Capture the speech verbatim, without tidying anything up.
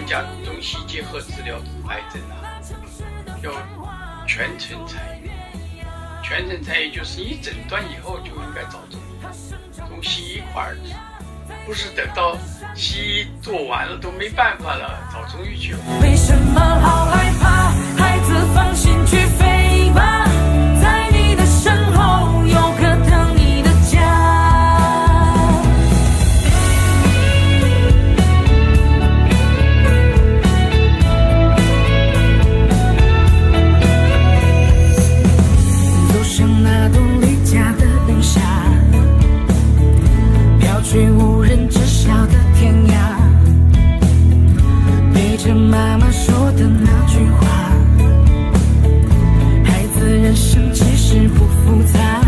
专家中西结合治疗癌症啊，要全程参与。全程参与就是你诊断以后就应该找中医，中西医一块儿治，不是等到西医做完了都没办法了，找中医去了。 为什么好害怕？孩子放心去飞吧，在你的身后有个等你的家。走上那栋离家的灯下，飘去无人知晓的天涯，背着妈妈说的那句话，孩子人生其实不复杂。